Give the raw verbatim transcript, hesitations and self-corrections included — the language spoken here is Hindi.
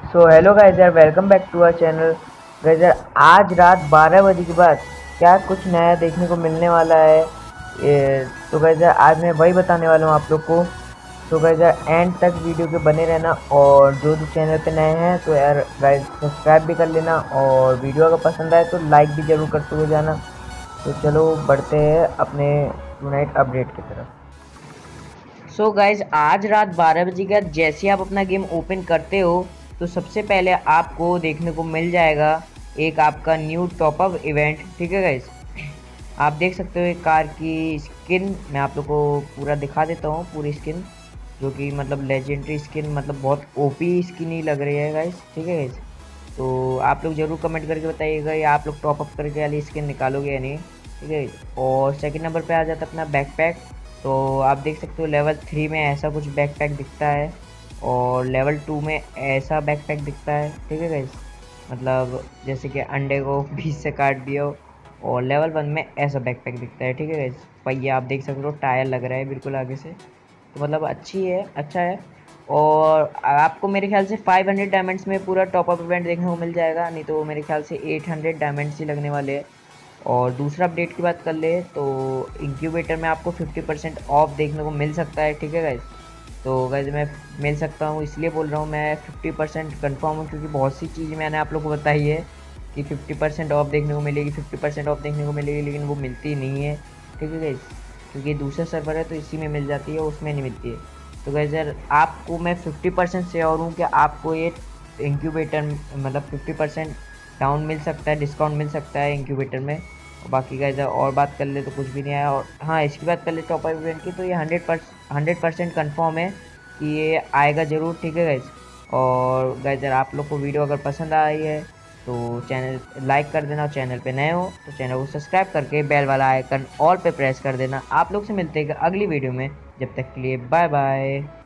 सो हेलो गाइस यार, welcome back to our channel. Guys यार, आज रात बारह बजे के बाद क्या कुछ नया देखने को मिलने वाला है। ये तो गाइस यार, आज मैं वही बताने वाला हूँ आप लोग को। तो गाइस यार, एंड तक वीडियो के बने रहना, और जो भी चैनल पे नए हैं तो यार गाइस सब्सक्राइब भी कर लेना, और वीडियो अगर पसंद आए तो लाइक भी ज़रूर करते हुए जाना। तो चलो बढ़ते हैं अपने टुनाइट अपडेट की तरफ। सो so गाइज, आज रात बारह बजे के बाद जैसे ही आप अपना गेम ओपन करते हो तो सबसे पहले आपको देखने को मिल जाएगा एक आपका न्यू टॉपअप इवेंट। ठीक है गाइज, आप देख सकते हो एक कार की स्किन। मैं आप लोग को पूरा दिखा देता हूँ, पूरी स्किन, जो कि मतलब लेजेंडरी स्किन, मतलब बहुत ओपी स्किन ही लग रही है गाइज। ठीक है गाइज, तो आप लोग ज़रूर कमेंट करके बताइएगा ये आप लोग टॉपअप करके वाली स्किन निकालोगे या नहीं। ठीक है, और सेकंड नंबर पे आ जाता है अपना बैकपैक। तो आप देख सकते हो लेवल थ्री में ऐसा कुछ बैकपैक दिखता है, और लेवल टू में ऐसा बैकपैक दिखता है। ठीक है गाइस, मतलब जैसे कि अंडे को बीच से काट दिया हो। और लेवल वन में ऐसा बैकपैक दिखता है। ठीक है गाइस, पहिया आप देख सकते हो, टायर लग रहा है बिल्कुल आगे से, तो मतलब अच्छी है, अच्छा है। और आपको मेरे ख्याल से फाइव हंड्रेड डायमंड्स में पूरा टॉपअप इवेंट देखने को मिल जाएगा, नहीं तो मेरे ख्याल से एट हंड्रेड डायमंड्स ही लगने वाले हैं। और दूसरा अपडेट की बात कर ले तो इंक्यूबेटर में आपको फिफ्टी परसेंट ऑफ देखने को मिल सकता है। ठीक है गाइज, तो गाइज मैं मिल सकता हूँ इसलिए बोल रहा हूँ, मैं फिफ्टी परसेंट कन्फर्म हूँ, क्योंकि बहुत सी चीज़ मैंने आप लोग को बताई है कि फिफ्टी परसेंट ऑफ देखने को मिलेगी, फिफ्टी परसेंट ऑफ देखने को मिलेगी, लेकिन वो मिलती नहीं है। ठीक है गाइज, क्योंकि दूसरा सर्वर है तो इसी में मिल जाती है, उसमें नहीं मिलती है। तो गाइज यार, आपको मैं फिफ्टी परसेंट श्योर हूँ कि आपको ये इंक्यूबेटर मतलब फिफ्टी परसेंट डाउन मिल सकता है, डिस्काउंट मिल सकता है इंक्यूबेटर में। और बाकी गाइज और बात कर ले तो कुछ भी नहीं आया। और हाँ, इसकी बात कर ले टॉप अप इवेंट की, तो ये hundred percent hundred percent confirm है कि ये आएगा ज़रूर। ठीक है गाइज, और गाइज यार आप लोग को वीडियो अगर पसंद आई है तो चैनल लाइक कर देना, और चैनल पे नए हो तो चैनल को सब्सक्राइब करके बेल वाला आइकन ऑल पे प्रेस कर देना। आप लोग से मिलते हैं अगली वीडियो में, जब तक के लिए बाय बाय।